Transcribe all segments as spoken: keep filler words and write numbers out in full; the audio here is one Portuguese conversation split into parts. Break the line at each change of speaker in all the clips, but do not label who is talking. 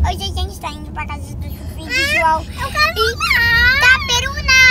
Hoje a gente tá indo pra casa do Sofia e do João.
Eu quero
e Itaperuna!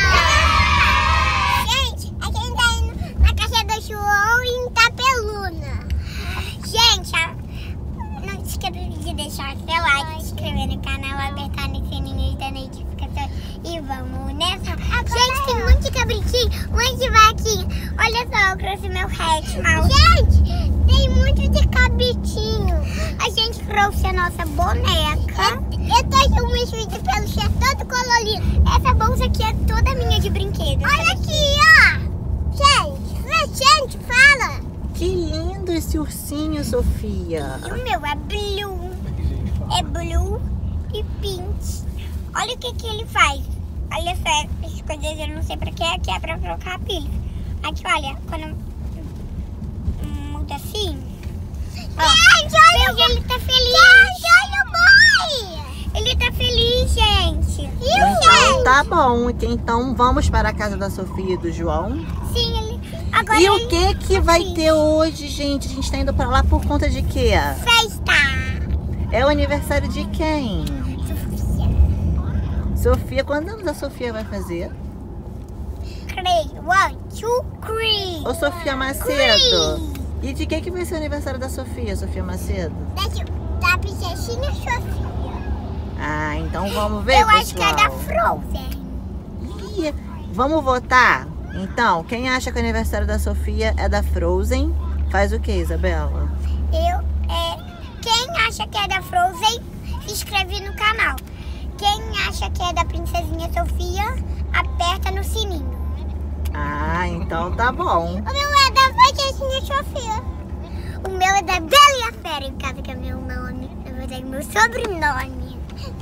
Gente, a gente tá indo na casa do João em Itaperuna. Gente, não esqueça de deixar seu like, se inscrever no canal, apertar no sininho da notificação e vamos nessa. Gente, tem um monte de cabritinho, um monte de vaquinha. Olha só, eu trouxe meu hatchmal. Gente, tem muito de cabritinho. A gente trouxe a nossa boneca. Eu trouxe um vídeo de peluche todo colorido. Essa bolsa aqui é toda minha de brinquedo. Olha aqui, ó. Gente, gente, fala.
Que lindo esse ursinho, Sofia.
E o meu é blue. É blue e pink. Olha o que que ele faz. Olha só, essas coisas eu não sei pra que é, que é pra trocar pilha. Aqui, olha, quando muda assim. Ó, gente, olha, veja, ele tá feliz. Gente, olha o boy. Ele tá feliz, gente. E o
Então
gente?
tá bom. Então vamos para a casa da Sofia e do João.
Sim, ele... Agora
E
ele
o que que
tá
vai
feliz.
ter hoje, gente? A gente tá indo pra lá por conta de quê?
Festa.
É o aniversário de quem?
Sofia.
Sofia, quantos anos a Sofia vai fazer?
Three, one, two, three.
Ô, Sofia Macedo.
Three.
E de que que vai ser o aniversário da Sofia, Sofia Macedo?
Da, da princesinha Sofia.
Ah, então vamos ver,
Eu acho que é da
pessoal.
Frozen.
Ih, vamos votar? Então, quem acha que o aniversário da Sofia é da Frozen, faz o que, Isabela?
Eu, é, quem acha que é da Frozen, se inscreve no canal. Quem acha que é da princesinha Sofia, aperta no sininho.
Ah, então tá bom.
O meu é da princesinha Sofia. O meu é da Bela e a Fera, em casa que é meu nome. Na verdade, meu sobrenome.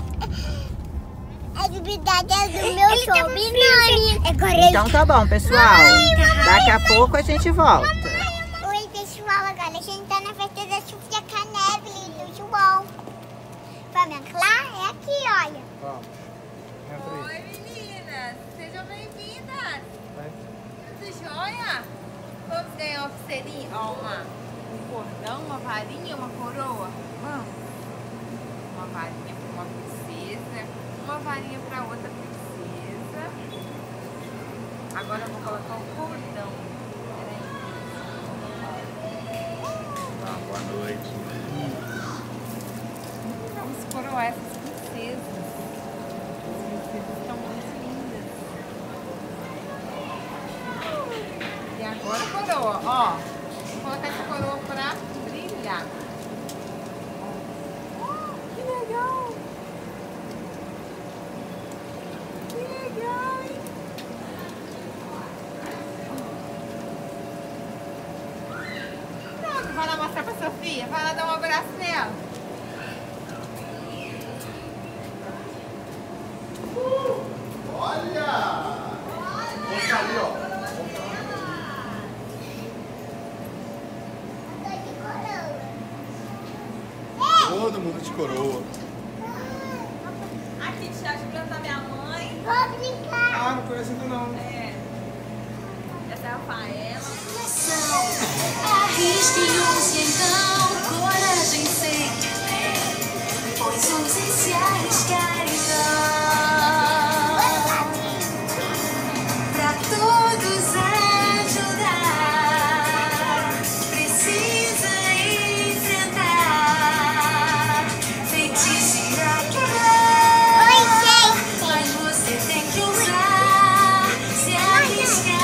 A verdade é do meu
Ele tá
sobrenome. Agora ele...
Então tá bom, pessoal. Daqui a pouco a gente volta.
Oi, pessoal, agora a gente tá na festa da Sofia Caneve e do João. Vamos lá? É aqui, olha.
Oi, meninas! Sejam bem-vindas! Tudo jóia? Vamos ganhar uma pulseirinha? Ó, uma, um cordão, uma varinha, uma coroa? Vamos? Uma varinha para uma princesa, uma varinha para outra princesa. Agora eu vou colocar o cordão.
Ah, boa noite.
Vamos coroar essas princesas. As princesas estão muito lindas. E agora a coroa, ó. Vou colocar essa coroa pra brilhar. Oh, que legal! Que legal, hein? Pronto, vai lá mostrar pra Sofia. Vai lá dar um abraço nela.
Todo mundo de coroa.
Aqui, Thiago, de plantar minha mãe.
Vou brincar.
Ah, não conheço ainda não.
É. Essa é a Rafaela.
Arrisque-se então, coragem sempre, pois use se arriscar então, pra todos ajudar, precisa enfrentar, feitiço irá quebrar.
Oi, gente.
Mas você tem que usar, se arriscar.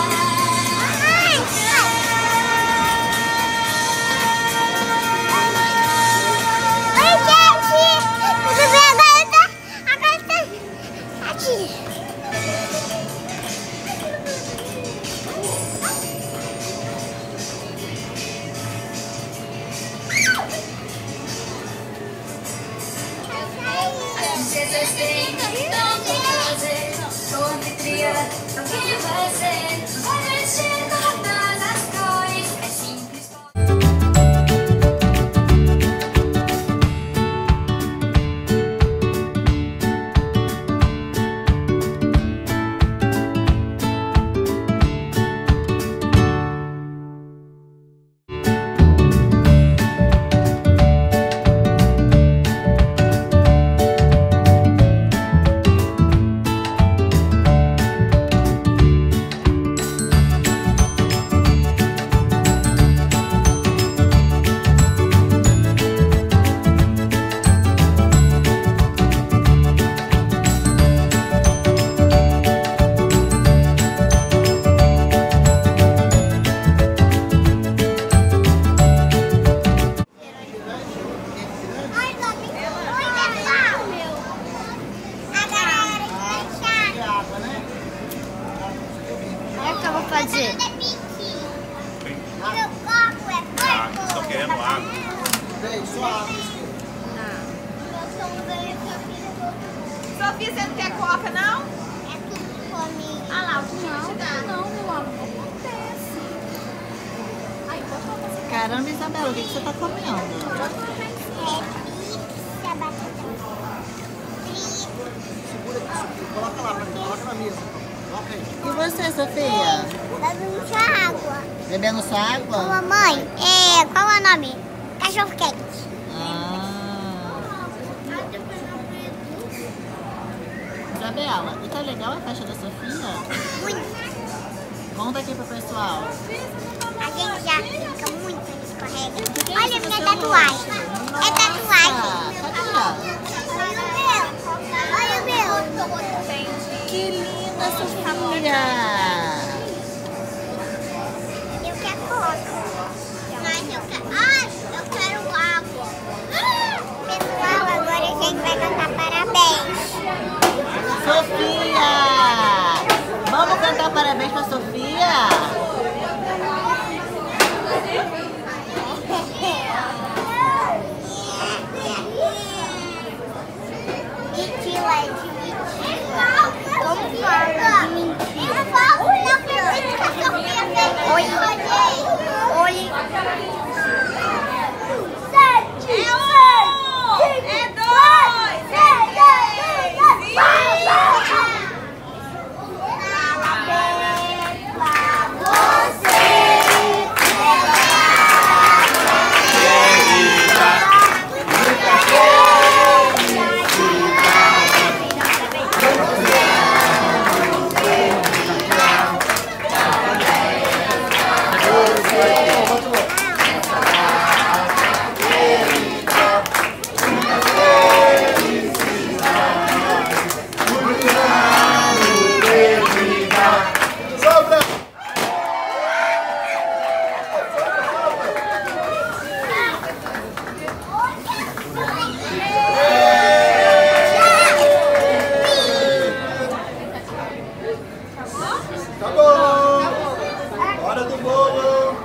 Princesas têm tanto prazer, sou anfitriã, o que vai ser? Vai vestir todas as cores, é simples.
Sofia, você não quer coca, não?
É tudo comigo.
Ah lá, o que te dá?
Não, meu amor, acontece. Aí, vou tomar essa
Caramba, Isabela, o que, que você tá comendo?
É pizza, batata frita.
Coloca lá pra mim, coloca na mesa. Coloca aí.
E você, Sofia?
Bebendo só água.
Bebendo sua
Ô,
água?
mamãe, é, qual é o nome? Cachorro quente.
Ah. Isabela, e tá legal a festa da Sofia?
Muito.
Conta aqui pro pessoal.
A gente já fica muito escorrega.
Que que é
Olha a
isso no
minha
seu
tatuagem.
rosto?
É tatuagem.
Nossa,
Olha o meu. Olha o meu.
que linda, Sofia!
Eu quero coca. Mas eu quero... Ah, eu quero água. Pessoal, agora a gente vai cantar parabéns.
Sofia! Vamos cantar parabéns pra Sofia?
Mentira, é de mentira. Como fala de mentira? Eu falo, não acredito que a Sofia fez. Oi. Oi. Sete. É um. É dois. É dois. Parabéns pra você.
Acabou! Hora do bolo!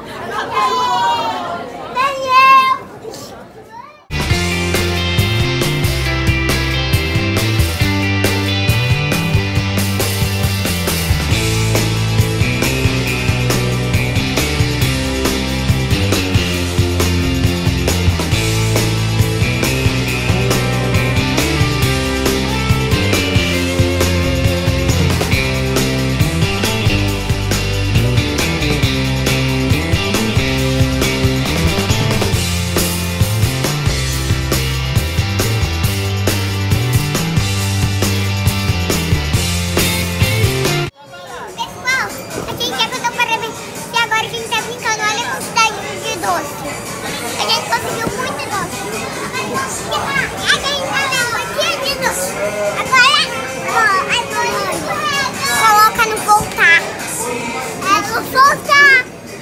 Pessoal, a gente já cantou parabéns e agora a gente tá brincando. Olha a quantidade de doce. A gente conseguiu muito doce. A gente tá na rodinha de doce. Agora, ó, agora coloca no voltar. É no voltar.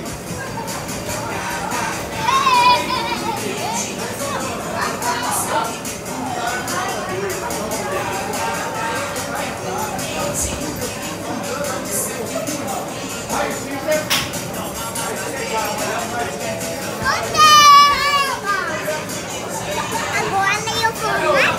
Agora eu vou lá.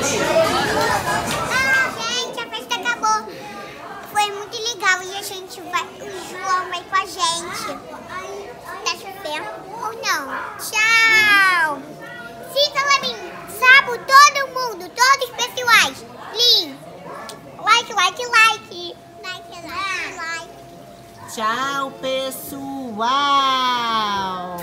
Ah, gente, a festa acabou. Foi muito legal e a gente vai, o João vai com a gente. Tá chovendo ou não? Tchau. Siga lá mim, Sabo, todo mundo, todos os pessoais. Lin, like, like, like. Like, like, like.
Tchau, pessoal!